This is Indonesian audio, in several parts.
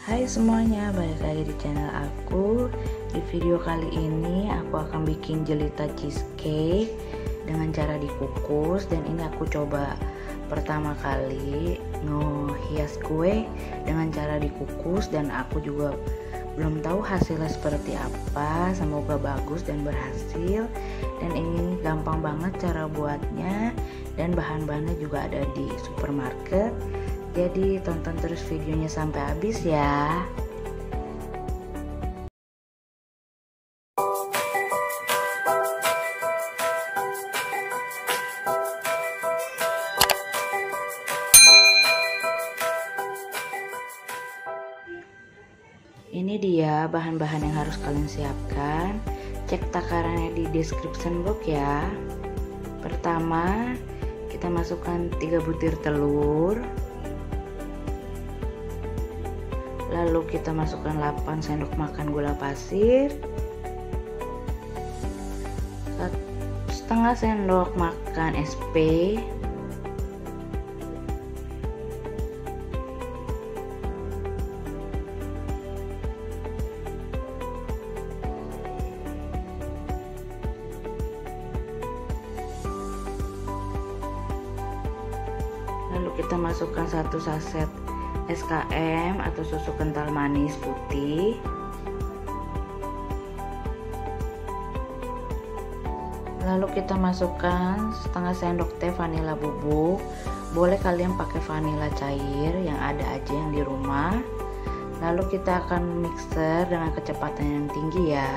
Hai semuanya, balik lagi di channel aku. Di video kali ini aku akan bikin jelita cheesecake dengan cara dikukus. Dan ini aku coba pertama kali ngehias kue dengan cara dikukus. Dan aku juga belum tahu hasilnya seperti apa. Semoga bagus dan berhasil. Dan ini gampang banget cara buatnya, dan bahan-bahannya juga ada di supermarket. Jadi tonton terus videonya sampai habis ya. Ini dia bahan-bahan yang harus kalian siapkan. Cek takarannya di description box ya. Pertama, kita masukkan 3 butir telur. Lalu kita masukkan 8 sendok makan gula pasir, setengah sendok makan SP, lalu kita masukkan 1 saset SKM atau susu kental manis putih, lalu kita masukkan setengah sendok teh vanila bubuk. Boleh kalian pakai vanila cair yang ada aja yang di rumah. Lalu kita akan mixer dengan kecepatan yang tinggi ya,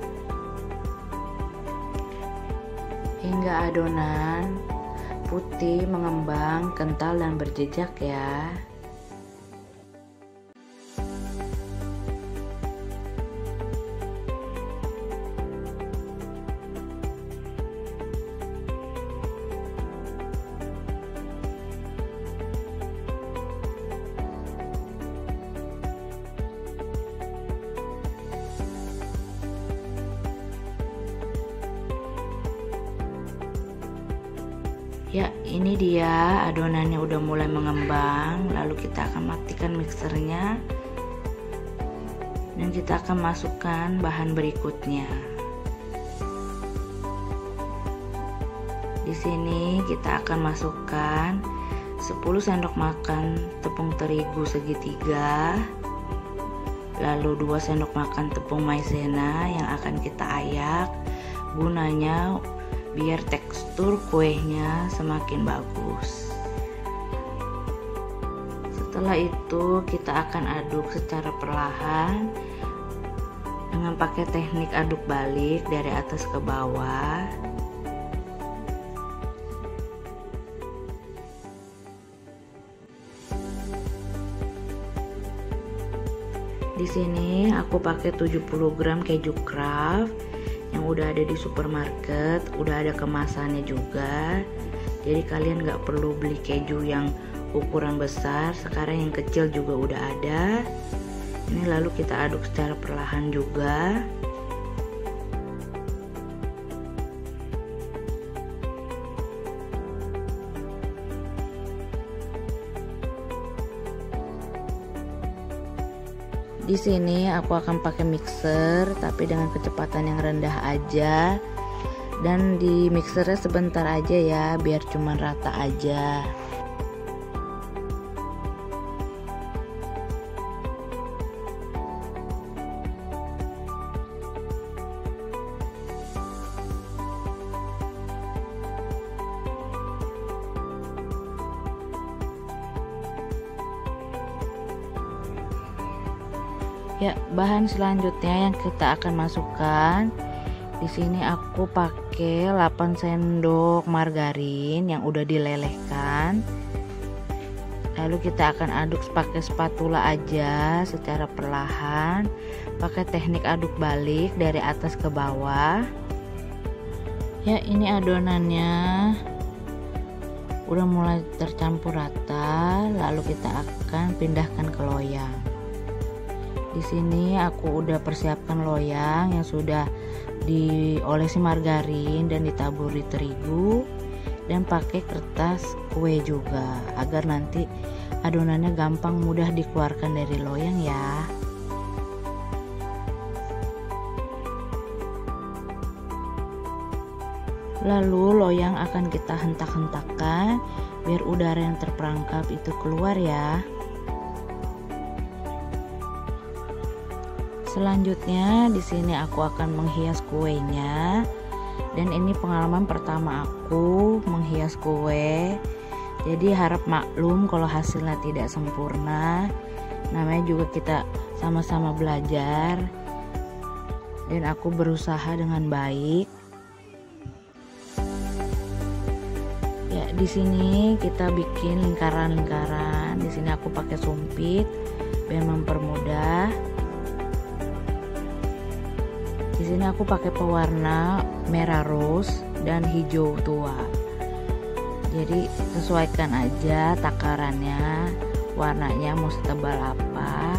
hingga adonan putih mengembang, kental dan berjejak ya. Ya, ini dia adonannya udah mulai mengembang. Lalu kita akan matikan mixernya dan kita akan masukkan bahan berikutnya. Di sini kita akan masukkan 10 sendok makan tepung terigu segitiga, lalu 2 sendok makan tepung maizena yang akan kita ayak, gunanya biar tekstur kuenya semakin bagus. Setelah itu kita akan aduk secara perlahan dengan pakai teknik aduk balik dari atas ke bawah. Di sini aku pakai 70 gram keju Kraft yang udah ada di supermarket, udah ada kemasannya juga. Jadi kalian nggak perlu beli keju yang ukuran besar, sekarang yang kecil juga udah ada. Ini lalu kita aduk secara perlahan juga. Di sini aku akan pakai mixer tapi dengan kecepatan yang rendah aja, dan di mixernya sebentar aja ya biar cuman rata aja. Ya, bahan selanjutnya yang kita akan masukkan. Di sini aku pakai 8 sendok margarin yang udah dilelehkan. Lalu kita akan aduk pakai spatula aja secara perlahan, pakai teknik aduk balik dari atas ke bawah. Ya, ini adonannya udah mulai tercampur rata, lalu kita akan pindahkan ke loyang. Di sini aku udah persiapkan loyang yang sudah diolesi margarin dan ditaburi terigu, dan pakai kertas kue juga agar nanti adonannya gampang mudah dikeluarkan dari loyang ya. Lalu loyang akan kita hentak-hentakkan biar udara yang terperangkap itu keluar ya. Selanjutnya di sini aku akan menghias kuenya. Dan ini pengalaman pertama aku menghias kue. Jadi harap maklum kalau hasilnya tidak sempurna. Namanya juga kita sama-sama belajar. Dan aku berusaha dengan baik. Ya, di sini kita bikin lingkaran-lingkaran. Di sini aku pakai sumpit biar mempermudah. Di sini aku pakai pewarna merah rose dan hijau tua. Jadi sesuaikan aja takarannya, warnanya mau setebal apa.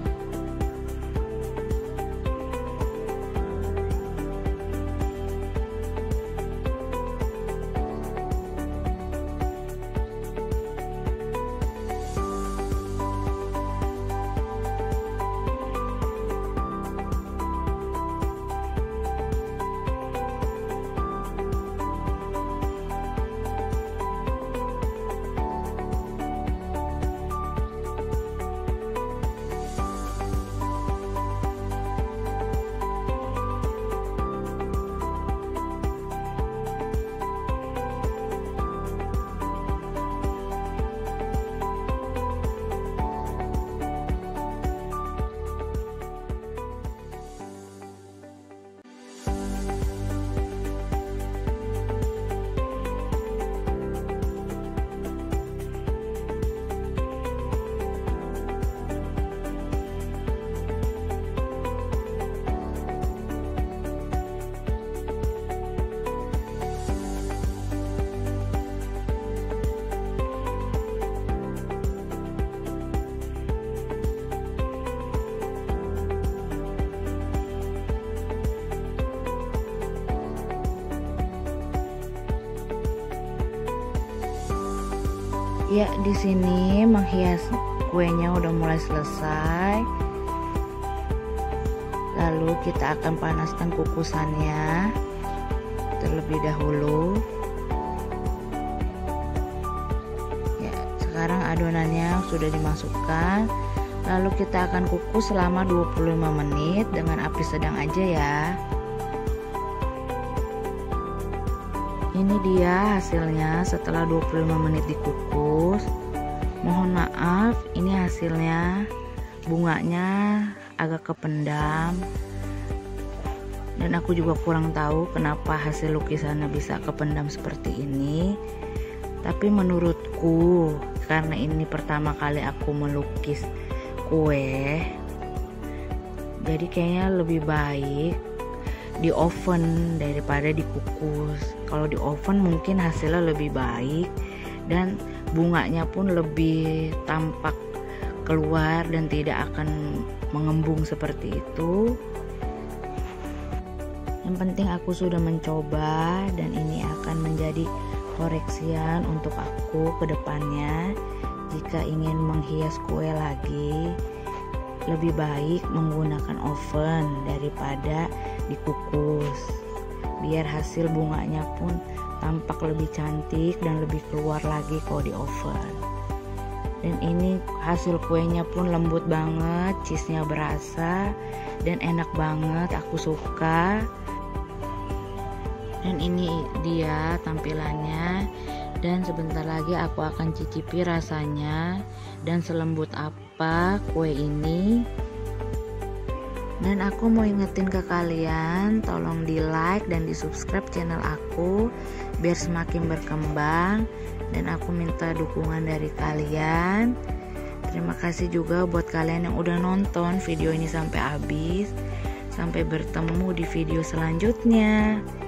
Ya, di sini menghias kuenya udah mulai selesai. Lalu kita akan panaskan kukusannya terlebih dahulu. Ya, sekarang adonannya sudah dimasukkan. Lalu kita akan kukus selama 25 menit dengan api sedang aja ya. Ini dia hasilnya setelah 25 menit dikukus. Mohon maaf, ini hasilnya bunganya agak kependam. Dan aku juga kurang tahu kenapa hasil lukisannya bisa kependam seperti ini. Tapi menurutku karena ini pertama kali aku melukis kue, jadi kayaknya lebih baik di oven daripada dikukus. Kalau di oven mungkin hasilnya lebih baik dan bunganya pun lebih tampak keluar dan tidak akan mengembung seperti itu. Yang penting aku sudah mencoba dan ini akan menjadi koreksian untuk aku ke depannya. Jika ingin menghias kue lagi, lebih baik menggunakan oven daripada dikukus, biar hasil bunganya pun tampak lebih cantik dan lebih keluar lagi kalau di oven. Dan ini hasil kuenya pun lembut banget, cheese-nya berasa dan enak banget, aku suka. Dan ini dia tampilannya, dan sebentar lagi aku akan cicipi rasanya dan selembut apa kue ini. Dan aku mau ingetin ke kalian, tolong di like dan di subscribe channel aku biar semakin berkembang, dan aku minta dukungan dari kalian. Terima kasih juga buat kalian yang udah nonton video ini sampai habis. Sampai bertemu di video selanjutnya.